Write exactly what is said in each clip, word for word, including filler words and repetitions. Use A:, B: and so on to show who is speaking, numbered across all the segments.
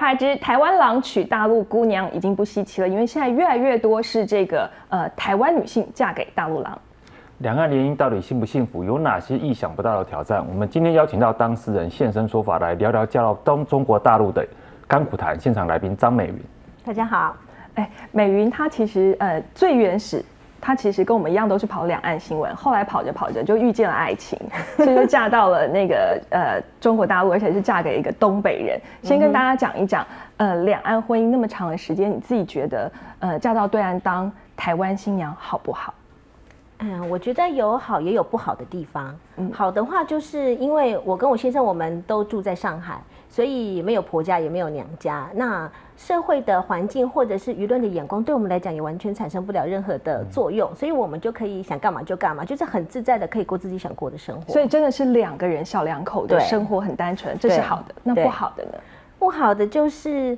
A: 而知，台湾郎娶大陆姑娘已经不稀奇了，因为现在越来越多是这个呃台湾女性嫁给大陆郎。
B: 两岸联姻到底幸不幸福？有哪些意想不到的挑战？我们今天邀请到当事人现身说法，来聊聊嫁到东中国大陆的甘苦谈。现场来宾张美云，
C: 大家好。
A: 哎，美云她其实呃最原始。她其实跟我们一样，都是跑两岸新闻，后来跑着跑着就遇见了爱情，所以就嫁到了那个呃中国大陆，而且是嫁给一个东北人。先跟大家讲一讲，呃，两岸婚姻那么长的时间，你自己觉得呃嫁到对岸当台湾新娘好不好？
C: 嗯，我觉得有好也有不好的地方。嗯，好的话就是因为我跟我先生我们都住在上海，所以没有婆家也没有娘家。那社会的环境或者是舆论的眼光，对我们来讲也完全产生不了任何的作用，所以我们就可以想干嘛就干嘛，就是很自在的可以过自己想过的生活。
A: 所以真的是两个人小两口的生活很单纯，这是好的。那不好的呢？
C: 不好的就是，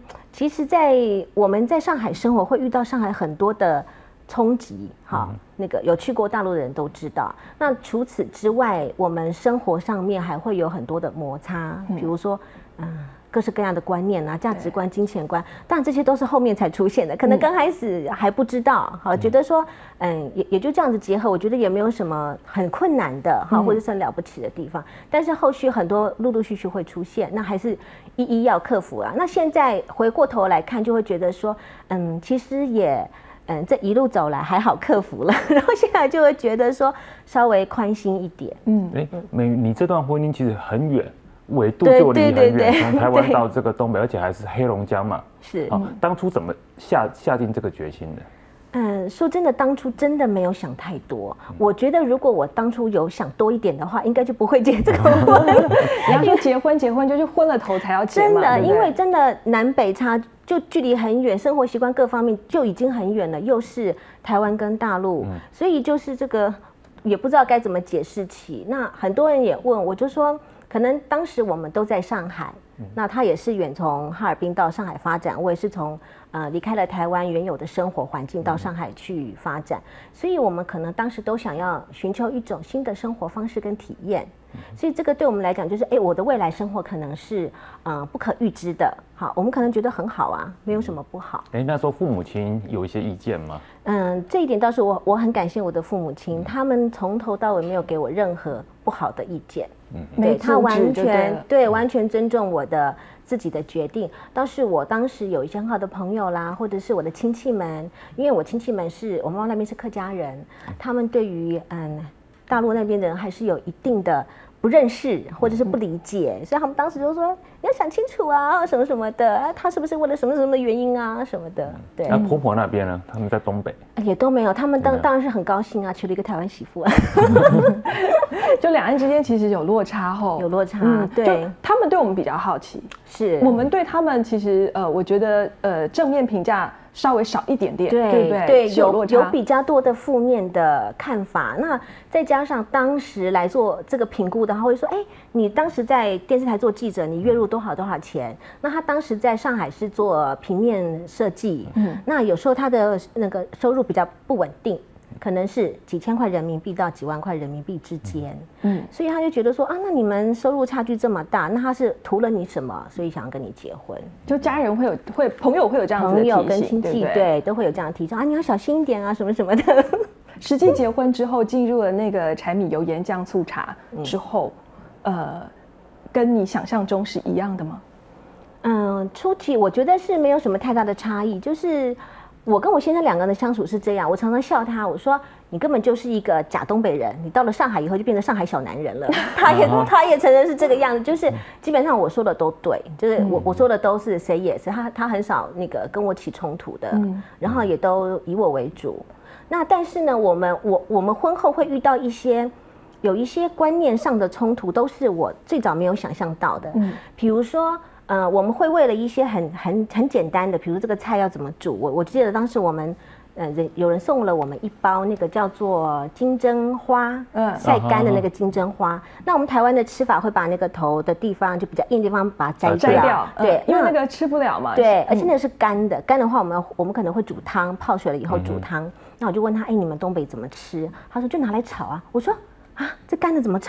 C: 其实，在我们在上海生活会遇到上海很多的冲击，哈，那个有去过大陆的人都知道。那除此之外，我们生活上面还会有很多的摩擦，比如说，嗯。各式各样的观念啊，价值观、金钱观，当然这些都是后面才出现的，可能刚开始还不知道，好，觉得说，嗯，也也就这样子结合，我觉得也没有什么很困难的，哈，或者是很了不起的地方，但是后续很多陆陆续续会出现，那还是一一要克服啊。那现在回过头来看，就会觉得说，嗯，其实也，嗯，这一路走来还好克服了，然后现在就会觉得说稍微宽心一点。嗯，
B: 哎，美云，你这段婚姻其实很远。纬度就离很远，从台湾到这个东北，而且还是黑龙江嘛。
C: 是
B: 啊，当初怎么下下定这个决心的？
C: 嗯，说真的，当初真的没有想太多。嗯、我觉得如果我当初有想多一点的话，应该就不会结这个婚。
A: 你要说结婚，结婚就是昏了头才要结嘛。
C: 真的，因为真的南北差就距离很远，生活习惯各方面就已经很远了，又是台湾跟大陆，嗯、所以就是这个也不知道该怎么解释起。那很多人也问，我就说。可能当时我们都在上海，那他也是远从哈尔滨到上海发展，我也是从呃离开了台湾原有的生活环境到上海去发展，所以我们可能当时都想要寻求一种新的生活方式跟体验，所以这个对我们来讲就是，哎，我的未来生活可能是呃不可预知的，好，我们可能觉得很好啊，没有什么不好。
B: 哎，那时候父母亲有一些意见吗？
C: 嗯，这一点倒是我我很感谢我的父母亲，他们从头到尾没有给我任何不好的意见。嗯，对他完全对完全尊重我的自己的决定。倒是我当时有一些很好的朋友啦，或者是我的亲戚们，因为我亲戚们是我妈妈那边是客家人，他们对于嗯大陆那边的人还是有一定的不认识或者是不理解，所以他们当时就说你要想清楚啊，什么什么的，啊、他是不是为了什么什么的原因啊什么的。对。
B: 那婆婆那边呢？他们在东北
C: 也都没有，他们当当然是很高兴啊，娶了一个台湾媳妇啊。
A: 就两岸之间其实有落差吼，
C: 有落差，嗯、对，
A: 他们对我们比较好奇，
C: 是
A: 我们对他们其实呃，我觉得呃正面评价稍微少一点点，
C: 对
A: 对不对？
C: 对，有有比较多的负面的看法。那再加上当时来做这个评估的，他会说，哎，你当时在电视台做记者，你月入多少多少钱？那他当时在上海是做平面设计，嗯，那有时候他的那个收入比较不稳定。可能是几千块人民币到几万块人民币之间，嗯，所以他就觉得说啊，那你们收入差距这么大，那他是图了你什么？所以想要跟你结婚。
A: 就家人会有会朋友会有这样子的提醒，
C: 朋友跟亲戚 对, 对都会有这样的提醒啊，你要小心一点啊，什么什么的。
A: 实际结婚之后，进入了那个柴米油盐酱醋茶之后，嗯、呃，跟你想象中是一样的吗？
C: 嗯，初期我觉得是没有什么太大的差异，就是。我跟我先生两个人的相处是这样，我常常笑他，我说你根本就是一个假东北人，你到了上海以后就变成上海小男人了。他也他也承认是这个样子，就是基本上我说的都对，就是我我说的都是 say yes， 他他很少那个跟我起冲突的，然后也都以我为主。那但是呢，我们我我们婚后会遇到一些有一些观念上的冲突，都是我最早没有想象到的，嗯，比如说。呃，我们会为了一些很很很简单的，比如这个菜要怎么煮，我我记得当时我们，呃，有人送了我们一包那个叫做金针花，嗯，晒干的那个金针花。嗯、那我们台湾的吃法会把那个头的地方就比较硬的地方把它摘掉，
A: 摘掉
C: 对、
A: 嗯，因为那个吃不了嘛。
C: 对，而且那个是干的，干的话我们我们可能会煮汤，泡水了以后煮汤。嗯、那我就问他，哎，你们东北怎么吃？他说就拿来炒啊。我说啊，这干的怎么炒？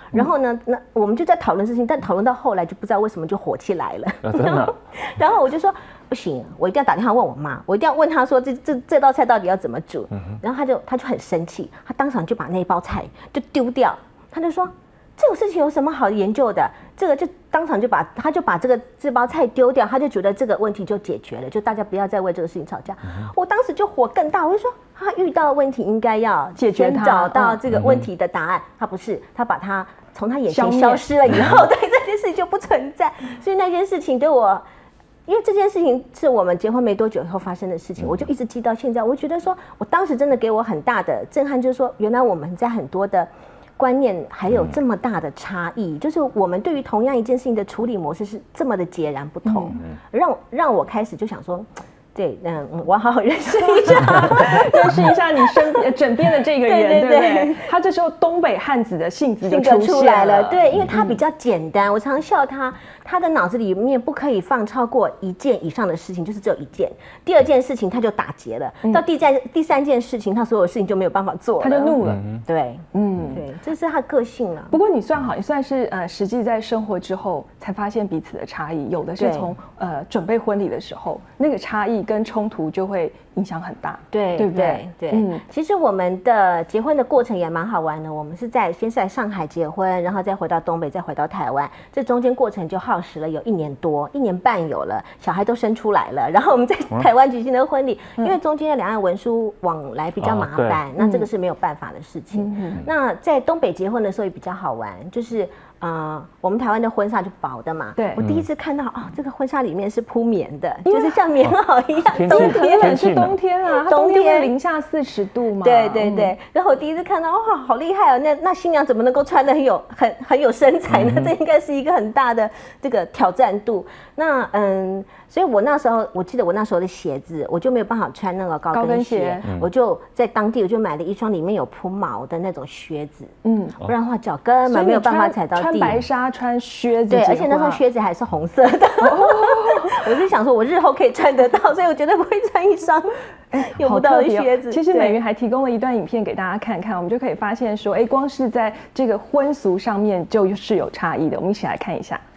C: 然后呢，那我们就在讨论事情，但讨论到后来就不知道为什么就火起来了。
B: 啊、真的。
C: 然后我就说不行，我一定要打电话问我妈，我一定要问她说这这这道菜到底要怎么煮。嗯、然后她就她就很生气，她当场就把那一包菜就丢掉，她就说这种事情有什么好研究的？这个就当场就把他就把这个这包菜丢掉，他就觉得这个问题就解决了，就大家不要再为这个事情吵架。嗯、我当时就火更大，我就说他遇到问题应该要
A: 解决它，
C: 找到这个问题的答案。嗯、他不是，他把它从他眼前消失了以后，对这件事情就不存在。所以那件事情对我，因为这件事情是我们结婚没多久以后发生的事情，我就一直记到现在。我觉得说我当时真的给我很大的震撼，就是说原来我们在很多的观念还有这么大的差异，嗯、就是我们对于同样一件事情的处理模式是这么的截然不同，嗯、让让我开始就想说，对，嗯，我要好好认识一下，
A: 认识一下你身枕边的这个人，
C: 对对 对,
A: 对不对？他这时候东北汉子的性子就
C: 出
A: 出
C: 来了，
A: 了，
C: 对，因为他比较简单，嗯、我常笑他，他的脑子里面不可以放超过一件以上的事情，就是只有一件，第二件事情他就打结了，嗯、到第三第三件事情，他所有事情就没有办法做了，
A: 他就怒了，
C: 嗯、对，嗯，对，这是他的个性了。
A: 不过你算好，你算是呃，实际在生活之后才发现彼此的差异，有的是从呃准备婚礼的时候，那个差异跟冲突就会影响很大，
C: 对
A: 对不对？
C: 对，嗯，其实我们的结婚的过程也蛮好玩的。我们是在先是在上海结婚，然后再回到东北，再回到台湾，这中间过程就耗时了有一年多，一年半有了，小孩都生出来了。然后我们在台湾举行的婚礼，嗯、因为中间的两岸文书往来比较麻烦，哦、那这个是没有办法的事情。嗯、那在东北结婚的时候也比较好玩，就是。呃，我们台湾的婚纱就薄的嘛，
A: 对，
C: 我第一次看到哦，这个婚纱里面是铺棉的，就是像棉袄一样。
A: 冬天很是冬天啊，冬天零下四十度嘛。
C: 对对对，嗯、然后我第一次看到，哇，好厉害哦！那那新娘怎么能够穿得很有很很有身材呢？嗯、这应该是一个很大的这个挑战度。那嗯，所以我那时候我记得我那时候的鞋子，我就没有办法穿那个高跟鞋，跟鞋我就在当地我就买了一双里面有铺毛的那种靴子，嗯，不然的话脚根本没有办法踩到地。
A: 穿白纱穿靴子，
C: 对，而且那双靴子还是红色的。哦、我是想说，我日后可以穿得到，所以我绝对不会穿一双用不到的靴子。
A: 哦、其实美云还提供了一段影片给大家看看，我们就可以发现说，哎，光是在这个婚俗上面就是有差异的。我们一起来看一下。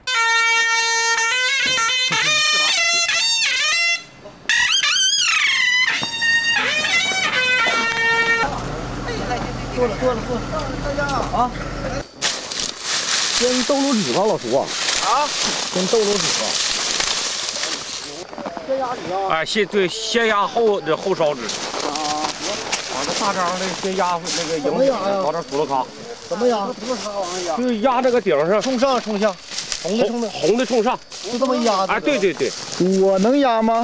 D: 坐了坐了坐了，大家啊！先豆卤纸吧，老叔啊！啊，先豆卤纸吧。先压纸啊！
E: 哎，先对，先压后这后烧纸。
D: 啊，
E: 把这大张的先压那个
D: 怎么压呀？
E: 往这轱辘卡。
D: 怎么压？不是啥玩意儿压？
E: 就压这个顶上，
D: 冲上冲下，红的冲的，
E: 红的冲上，
D: 就这么压的。
E: 哎，对对对。
D: 我能压吗？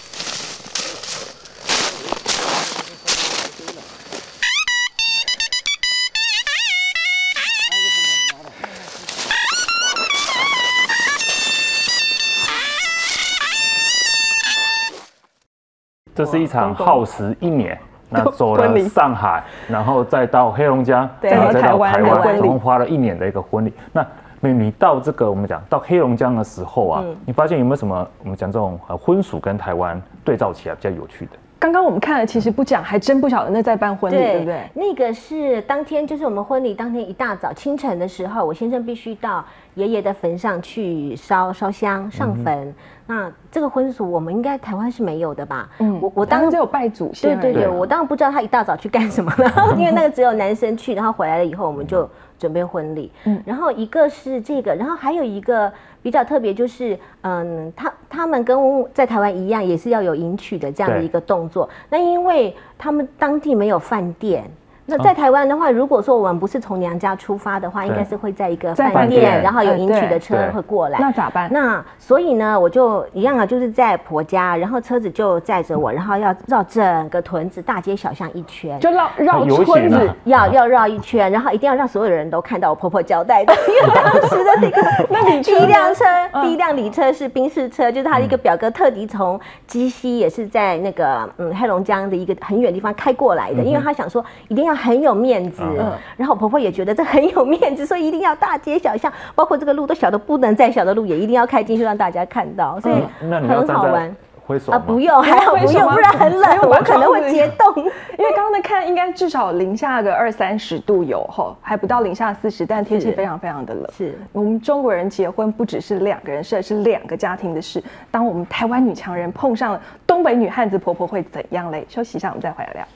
B: 这是一场耗时一年，那走了上海，然后再到黑龙江，然后再到台湾，总共花了一年的一个婚礼。那你到这个我们讲到黑龙江的时候啊，嗯、你发现有没有什么我们讲这种婚俗跟台湾对照起来比较有趣的？
A: 刚刚我们看了，其实不讲，还真不晓得那在办婚礼， 对, 对不对？
C: 那个是当天，就是我们婚礼当天一大早清晨的时候，我先生必须到爷爷的坟上去烧烧香上坟。嗯、那这个婚俗我们应该台湾是没有的吧？嗯，我我当然
A: 只有拜祖先。
C: 对对对，我当然不知道他一大早去干什么了，因为那个只有男生去，然后回来了以后我们就准备婚礼。嗯，然后一个是这个，然后还有一个比较特别，就是嗯，他他们跟在台湾一样，也是要有迎娶的这样的一个动作。那因为他们当地没有饭店。那在台湾的话，如果说我们不是从娘家出发的话，应该是会在一个饭店，然后有迎娶的车会过来。
A: 那咋办？
C: 那所以呢，我就一样啊，就是在婆家，然后车子就载着我，然后要绕整个屯子大街小巷一圈，
A: 就绕绕村子，
C: 要要绕一圈，然后一定要让所有的人都看到我婆婆交代的，因为当时的那个那第一辆车，第一辆礼车是宾士车，就是他的一个表哥特地从基溪，也是在那个嗯黑龙江的一个很远的地方开过来的，因为他想说一定要。很有面子，嗯、然后我婆婆也觉得这很有面子，所以一定要大街小巷，包括这个路都小的不能再小的路，也一定要开进去让大家看到，所以很好玩。
B: 会爽吗？
C: 啊，不用，还好不用，不然很冷，我可能会结冻。
A: 因为刚刚的看，应该至少零下个二三十度有吼，还不到零下四十，但天气非常非常的冷。
C: 是
A: 我们中国人结婚不只是两个人事，是两个家庭的事。当我们台湾女强人碰上了东北女汉子婆婆，会怎样嘞？休息一下，我们再回来聊。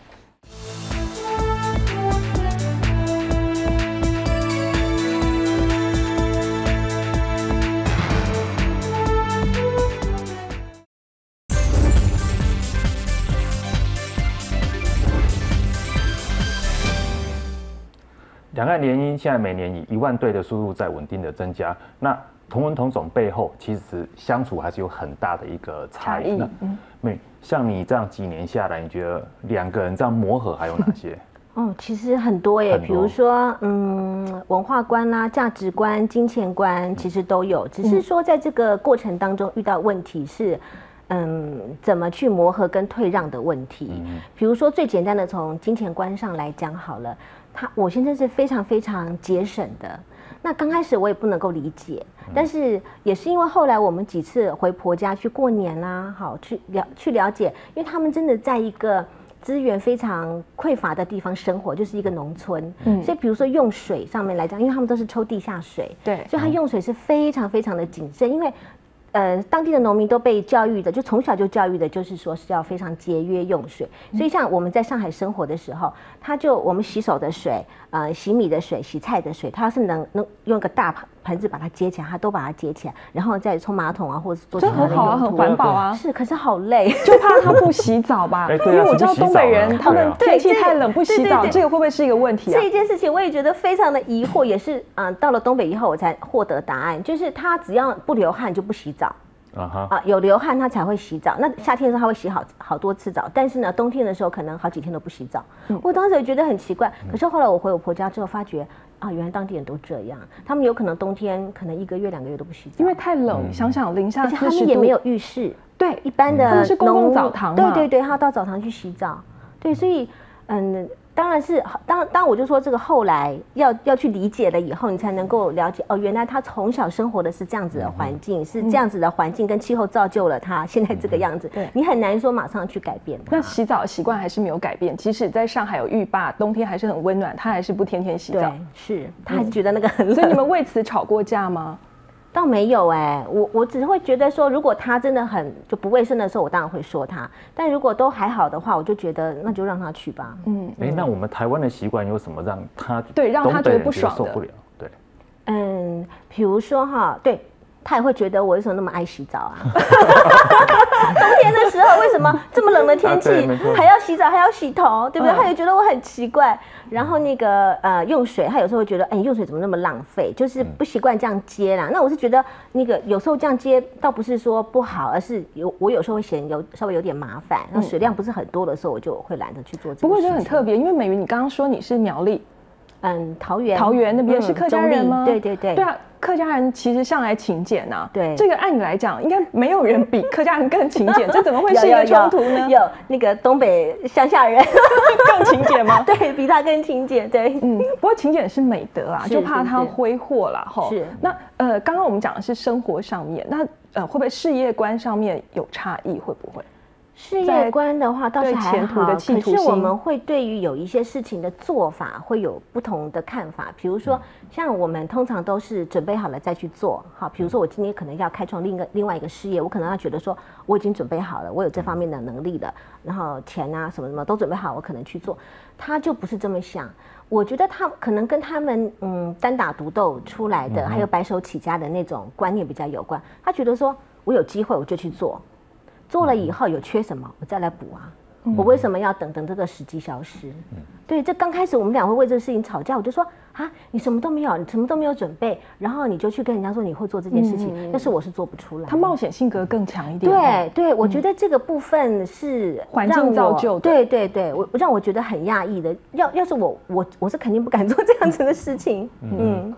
B: 两岸联姻现在每年以一万对的速度在稳定的增加。那同文同种背后，其实相处还是有很大的一个差异。那嗯，像你这样几年下来，你觉得两个人这样磨合还有哪些？
C: 哦，其实很多耶，比如说，嗯，文化观啦、价值观、金钱观，其实都有。只是说，在这个过程当中遇到问题是，嗯，怎么去磨合跟退让的问题。嗯、比如说，最简单的从金钱观上来讲好了。他我先生是非常非常节省的，那刚开始我也不能够理解，但是也是因为后来我们几次回婆家去过年啦、啊，好去了去了解，因为他们真的在一个资源非常匮乏的地方生活，就是一个农村，嗯，所以比如说用水上面来讲，因为他们都是抽地下水，
A: 对，
C: 所以他用水是非常非常的谨慎，因为。呃，当地的农民都被教育的，就从小就教育的，就是说是要非常节约用水。所以像我们在上海生活的时候，他就我们洗手的水、呃洗米的水、洗菜的水，他要是能能用一个大盆子把它接起来，他都把它接起来，然后再冲马桶啊，或者做其他的用途。
A: 这很好啊，很环保啊。
C: 是，可是好累，
A: 就怕他不洗澡吧？因为我知道东北人他们天气太冷不洗澡，这个会不会是一个问题啊？
C: 这一件事情我也觉得非常的疑惑，也是嗯、呃，到了东北以后我才获得答案，就是他只要不流汗就不洗澡。啊哈！啊，有流汗他才会洗澡。那夏天的时候他会洗好好多次澡，但是呢，冬天的时候可能好几天都不洗澡。嗯、我当时也觉得很奇怪，可是后来我回我婆家之后，发觉啊，原来当地人都这样。他们有可能冬天可能一个月两个月都不洗澡，
A: 因为太冷。嗯、想想零下四十度，
C: 而且他们也没有浴室。
A: 对，
C: 一般的
A: 他们是公共澡堂嘛。
C: 对对对，他要到澡堂去洗澡。对，所以嗯。当然是，当当我就说这个后来要要去理解了以后，你才能够了解哦，原来他从小生活的是这样子的环境，嗯、是这样子的环境跟气候造就了他现在这个样子。对、嗯，你很难说马上去改变他。
A: 那洗澡的习惯还是没有改变，即使在上海有浴霸，冬天还是很温暖，他还是不天天洗澡。
C: 对，是，他还是觉得那个很冷。
A: 所以你们为此吵过架吗？
C: 倒没有哎、欸，我我只会觉得说，如果他真的很就不卫生的时候，我当然会说他；但如果都还好的话，我就觉得那就让他去吧。
B: 嗯，哎、欸，那我们台湾的习惯有什么让他
A: 对让他觉得不爽的？
B: 受不了？对，
C: 嗯，比如说哈，对。他也会觉得我为什么那么爱洗澡啊？冬天的时候为什么这么冷的天气、啊、还要洗澡还要洗头，对不对？嗯、他也觉得我很奇怪。然后那个呃用水，他有时候会觉得，哎，用水怎么那么浪费？就是不习惯这样接啦。嗯、那我是觉得那个有时候这样接倒不是说不好，而是有我有时候会嫌有稍微有点麻烦。那水量不是很多的时候，我就会懒得去做这个。
A: 不过这很特别，因为美云，你刚刚说你是苗栗。
C: 嗯，桃园，
A: 桃园那边是客家人吗？
C: 嗯、对对对，
A: 对啊，客家人其实向来勤俭呐。
C: 对，
A: 这个按你来讲，应该没有人比客家人更勤俭，这怎么会是一个冲突呢？
C: 有, 有, 有那个东北乡下人
A: 更勤俭吗？
C: 对比他更勤俭，对，
A: 嗯。不过勤俭是美德啊，就怕他挥霍啦。哈。
C: 是。
A: 那呃，刚刚我们讲的是生活上面，那呃会不会事业观上面有差异？会不会？
C: 事业观的话倒是还好，
A: 可是
C: 我们会对于有一些事情的做法会有不同的看法。比如说，像我们通常都是准备好了再去做。好，比如说我今天可能要开创另一个另外一个事业，我可能要觉得说我已经准备好了，我有这方面的能力了，然后钱啊什么什么都准备好，我可能去做。他就不是这么想。我觉得他可能跟他们嗯单打独斗出来的，还有白手起家的那种观念比较有关。他觉得说我有机会我就去做。做了以后有缺什么，我再来补啊！嗯、我为什么要等等这个时机消失？嗯、对，这刚开始我们俩会为这个事情吵架，我就说啊，你什么都没有，你什么都没有准备，然后你就去跟人家说你会做这件事情，嗯、但是我是做不出来。
A: 他冒险性格更强一点。
C: 对对，我觉得这个部分是
A: 环境造就的。
C: 对对对，我让我觉得很讶异的。要要是我我我是肯定不敢做这样子的事情。嗯。嗯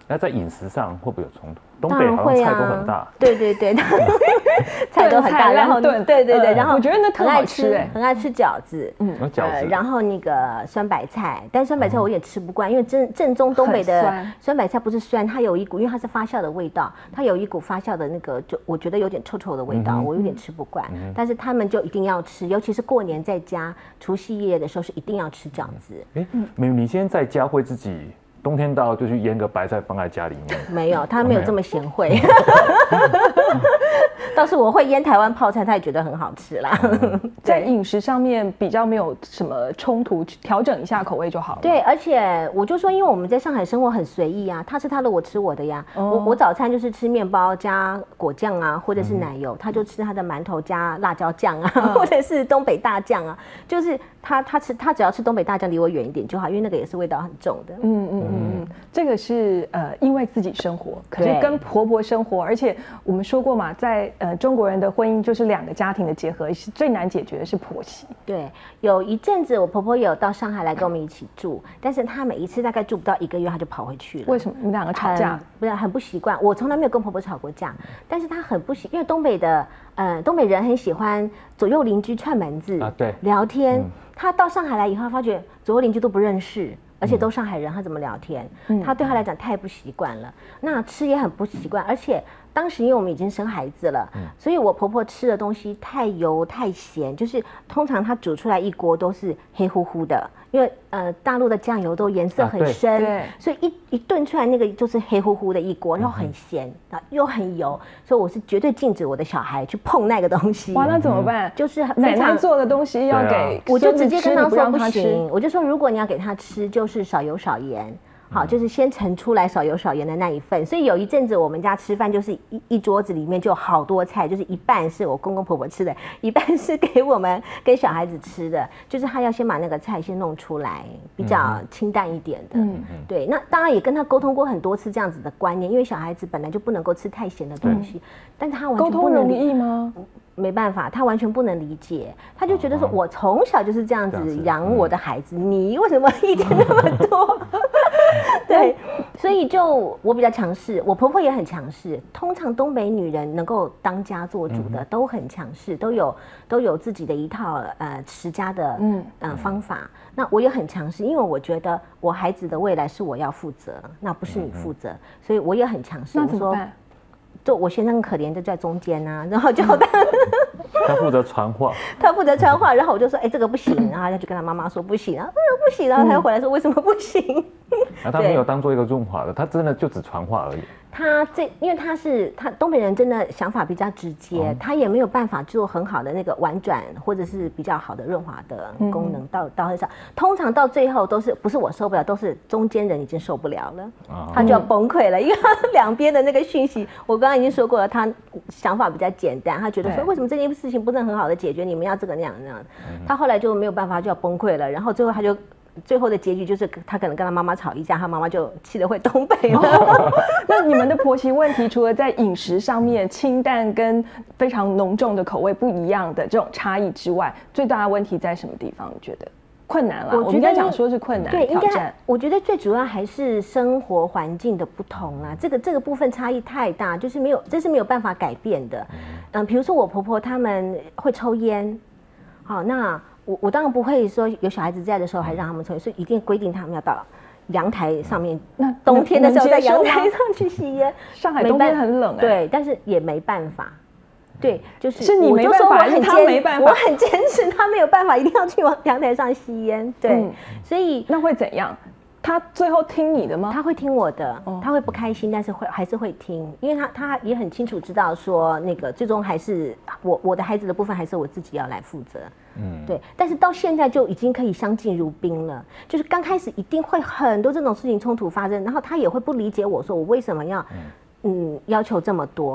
B: 那在饮食上会不会有冲突？东北好像菜都很大，
C: 对对对，菜都很大，然后对对对，然后
A: 我觉得那特好吃哎，
C: 很爱吃饺子，
B: 嗯，饺子，
C: 然后那个酸白菜，但酸白菜我也吃不惯，因为正正宗东北的酸白菜不是酸，它有一股，因为它是发酵的味道，它有一股发酵的那个，就我觉得有点臭臭的味道，我有点吃不惯。但是他们就一定要吃，尤其是过年在家除夕夜的时候是一定要吃饺子。
B: 哎，美你现在在家会自己？冬天到就去腌个白菜放在家里面，
C: 没有，他没有这么贤惠。倒是我会腌台湾泡菜，他也觉得很好吃啦。
A: 在饮食上面比较没有什么冲突，调整一下口味就好了。
C: 对，而且我就说，因为我们在上海生活很随意啊，他吃他的，我吃我的呀。哦、我我早餐就是吃面包加果酱啊，或者是奶油，嗯、他就吃他的馒头加辣椒酱啊，嗯、或者是东北大酱啊。就是他他吃他只要吃东北大酱，离我远一点就好，因为那个也是味道很重的。
A: 嗯嗯嗯嗯，这个是呃，因为自己生活，可是跟婆婆生活，而且我们说过嘛，在呃中国人的婚姻就是两个家庭的结合，是最难解决的是婆媳。
C: 对，有一阵子我婆婆有到上海来跟我们一起住，但是她每一次大概住不到一个月，她就跑回去了。
A: 为什么？你们两个吵架？
C: 不是很不习惯。我从来没有跟婆婆吵过架，但是她很不习，因为东北的呃东北人很喜欢左右邻居串门子啊，对，聊天。嗯、她到上海来以后，发觉左右邻居都不认识。而且都上海人，他怎么聊天？嗯、他对他来讲太不习惯了。那吃也很不习惯，而且当时因为我们已经生孩子了，嗯、所以我婆婆吃的东西太油太咸，就是通常她煮出来一锅都是黑乎乎的，因为呃大陆的酱油都颜色很深，啊、对，所以一一炖出来那个就是黑乎乎的一锅，然后很咸，然后又很油，所以我是绝对禁止我的小孩去碰那个东西。
A: 哇，那怎么办？
C: 就是
A: 奶奶做的东西要给，
C: 我就直接跟他说不行，我就说如果你要给他吃，就是少油少盐。好，就是先盛出来少油少盐的那一份，所以有一阵子我们家吃饭就是一一桌子里面就有好多菜，就是一半是我公公婆婆吃的，一半是给我们跟小孩子吃的，就是他要先把那个菜先弄出来，比较清淡一点的。嗯，对，那当然也跟他沟通过很多次这样子的观念，因为小孩子本来就不能够吃太咸的东西，嗯、但是他完全不能
A: 沟通容易吗？
C: 没办法，他完全不能理解，他就觉得说，我从小就是这样子养我的孩子，你为什么意见那么多？对，所以就我比较强势，我婆婆也很强势。通常东北女人能够当家做主的都很强势，都有都有自己的一套呃持家的嗯呃方法。那我也很强势，因为我觉得我孩子的未来是我要负责，那不是你负责，所以我也很强势。
A: 那怎么办？
C: 就我先生可怜的在中间啊，然后就他
B: 他负责传话，
C: 他负责传话，然后我就说，哎、欸，这个不行，然后他就跟他妈妈说不行啊，不行，然后他又回来说为什么不行？
B: 那、啊、他没有当做一个润滑的，他真的就只传话而已。
C: 他这，因为他是他东北人，真的想法比较直接，哦、他也没有办法做很好的那个婉转或者是比较好的润滑的功能到、嗯、到很少。通常到最后都是不是我受不了，都是中间人已经受不了了，哦、他就要崩溃了，因为他两边的那个讯息，我刚刚已经说过了，他想法比较简单，他觉得说为什么这件事情不是很好的解决，你们要这个那样那样，嗯、他后来就没有办法就要崩溃了，然后最后他就。最后的结局就是他可能跟他妈妈吵一架，他妈妈就气得回东北了。哦、
A: 那你们的婆媳问题，除了在饮食上面清淡跟非常浓重的口味不一样的这种差异之外，最大的问题在什么地方？你觉得困难啦？我, 我应该讲说是困难，
C: 对，
A: 挑战。
C: 我觉得最主要还是生活环境的不同啦，这个这个部分差异太大，就是没有，这是没有办法改变的。嗯，比如说我婆婆他们会抽烟，好那。我我当然不会说有小孩子在的时候还让他们抽烟，所以一定规定他们要到阳台上面。那冬天的时候在阳台上去吸烟。
A: 上海冬天很冷哎、欸。
C: 对，但是也没办法。对，就是
A: 是你没办法，还是他没办法？
C: 我很坚持，他没有办法，一定要去往阳台上吸烟。对，嗯、所以
A: 那会怎样？他最后听你的吗？
C: 他会听我的，哦、他会不开心，但是会还是会听，因为他他也很清楚知道说那个最终还是我我的孩子的部分还是我自己要来负责，嗯，对。但是到现在就已经可以相敬如宾了，就是刚开始一定会很多这种事情冲突发生，然后他也会不理解我说我为什么要嗯要求这么多。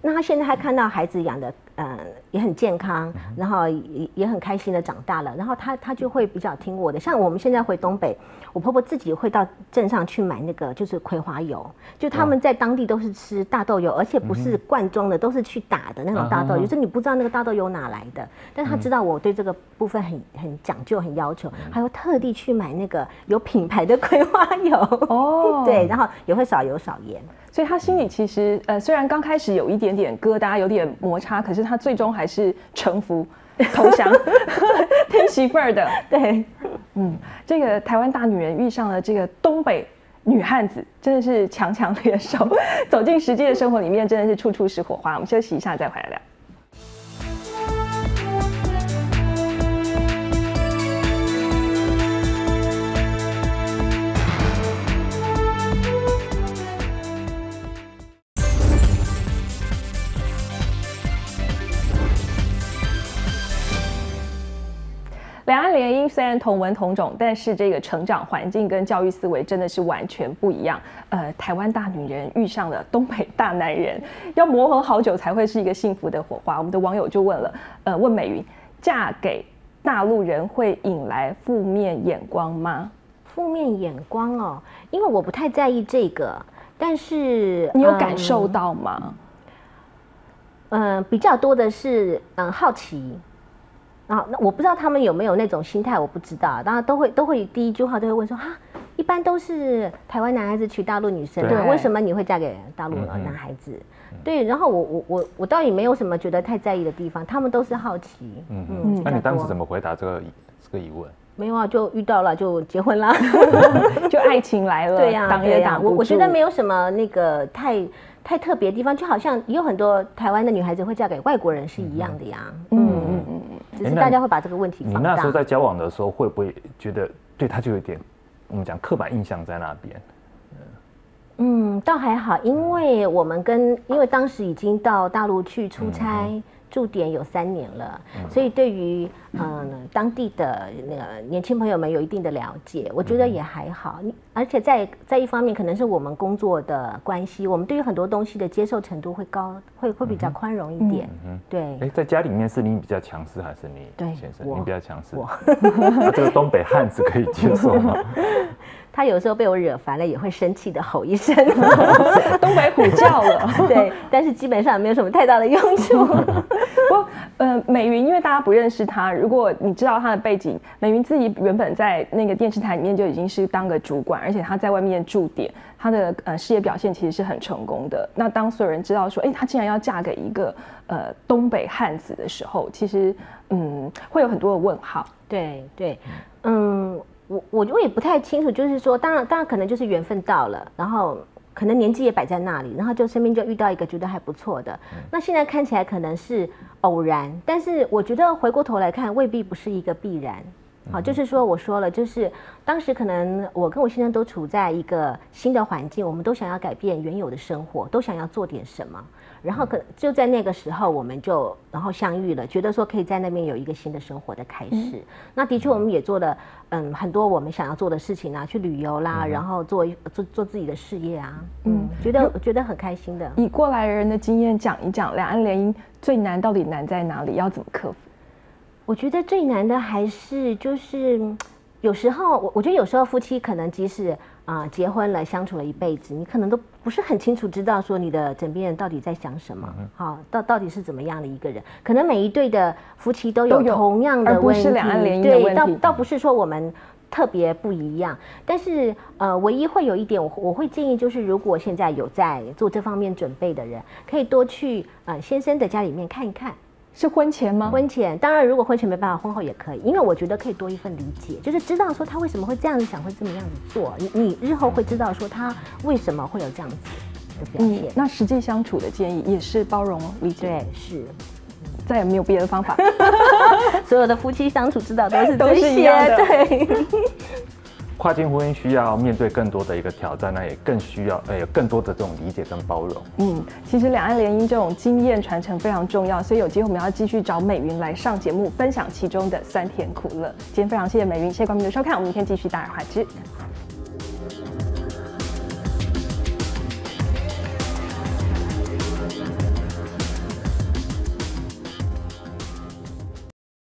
C: 那他现在还看到孩子养的，呃，也很健康，然后也也很开心的长大了，然后他他就会比较听我的。像我们现在回东北，我婆婆自己会到镇上去买那个就是葵花油，就他们在当地都是吃大豆油，而且不是罐装的，都是去打的那种大豆油，就是你不知道那个大豆油哪来的，但是他知道我对这个部分很很讲究、很要求，还会特地去买那个有品牌的葵花油哦，对，然后也会少油少盐。
A: 所以他心里其实呃，虽然刚开始有一点点疙瘩，有点摩擦，可是他最终还是臣服、投降，听媳妇儿的。
C: 对，
A: 嗯，这个台湾大女人遇上了这个东北女汉子，真的是强强联手，走进实际的生活里面，真的是处处是火花。我们休息一下，再回来聊。两岸联姻虽然同文同种，但是这个成长环境跟教育思维真的是完全不一样。呃，台湾大女人遇上了东北大男人，要磨合好久才会是一个幸福的火花。我们的网友就问了，呃，问美云，嫁给大陆人会引来负面眼光吗？
C: 负面眼光哦，因为我不太在意这个，但是
A: 你有感受到吗？
C: 嗯、呃，比较多的是嗯好奇。啊，那我不知道他们有没有那种心态，我不知道。当然都会都会第一句话都会问说，哈，一般都是台湾男孩子娶大陆女生啊，为什么你会嫁给大陆男孩子？嗯、对，然后我我我我倒也没有什么觉得太在意的地方，他们都是好奇。
B: 嗯嗯，那你当时怎么回答这个这个疑问？
C: 没有啊，就遇到了就结婚啦，
A: 就爱情来了。
C: 对呀、啊，
A: 挡也挡不住。
C: 我我觉得没有什么那个太。太特别的地方，就好像也有很多台湾的女孩子会嫁给外国人是一样的呀。嗯嗯嗯嗯，只是大家会把这个问题放大。
B: 你那时候在交往的时候，会不会觉得对他就有点我们讲刻板印象在那边？
C: 嗯，倒还好，因为我们跟因为当时已经到大陆去出差。嗯驻点有三年了，所以对于嗯当地的那个年轻朋友们有一定的了解，我觉得也还好。而且在在一方面，可能是我们工作的关系，我们对于很多东西的接受程度会高，会会比较宽容一点。嗯、对。
B: 哎，在家里面是你比较强势，还是你
C: 对
B: 先生？你比较强势。
C: 我。
B: 那这个东北汉子可以接受吗？
C: 他有时候被我惹烦了，也会生气的吼一声，
A: 东北虎叫了。
C: 对，但是基本上没有什么太大的用处。
A: 不过，呃，美云，因为大家不认识她，如果你知道她的背景，美云自己原本在那个电视台里面就已经是当个主管，而且她在外面驻点，她的呃事业表现其实是很成功的。那当所有人知道说，哎，她竟然要嫁给一个呃东北汉子的时候，其实嗯会有很多的问号。
C: 对对，嗯。我我我也不太清楚，就是说，当然当然可能就是缘分到了，然后可能年纪也摆在那里，然后就身边就遇到一个觉得还不错的。嗯、那现在看起来可能是偶然，但是我觉得回过头来看，未必不是一个必然。好，就是说我说了，就是当时可能我跟我先生都处在一个新的环境，我们都想要改变原有的生活，都想要做点什么。然后可就在那个时候，我们就然后相遇了，觉得说可以在那边有一个新的生活的开始。嗯、那的确，我们也做了嗯很多我们想要做的事情啊，去旅游啦，嗯、然后做做做自己的事业啊，嗯，嗯觉得觉得很开心的。
A: 以过来人的经验讲一讲，两岸联姻最难到底难在哪里？要怎么克服？
C: 我觉得最难的还是就是有时候我我觉得有时候夫妻可能即使啊、呃、结婚了相处了一辈子，你可能都不是很清楚知道说你的枕边人到底在想什么，好、嗯、到到底是怎么样的一个人。可能每一对的夫妻都有同样的问题，
A: 而不是两岸联姻的问题。
C: 对，倒倒不是说我们特别不一样，但是呃，唯一会有一点我我会建议就是，如果现在有在做这方面准备的人，可以多去呃先生的家里面看一看。
A: 是婚前吗？
C: 婚前，当然如果婚前没办法，婚后也可以，因为我觉得可以多一份理解，就是知道说他为什么会这样子想，会这么样子做，你你日后会知道说他为什么会有这样子的表现。嗯、
A: 那实际相处的建议也是包容理解，
C: 对，是，
A: 再也没有别的方法。
C: 所有的夫妻相处之道都是
A: 都是一样的，
C: 对。
B: 跨境婚姻需要面对更多的一个挑战，那也更需要呃有更多的这种理解跟包容。
A: 嗯，其实两岸联姻这种经验传承非常重要，所以有机会我们要继续找美云来上节目，分享其中的酸甜苦乐。今天非常谢谢美云，谢谢观众的收看，我们明天继续大而化之。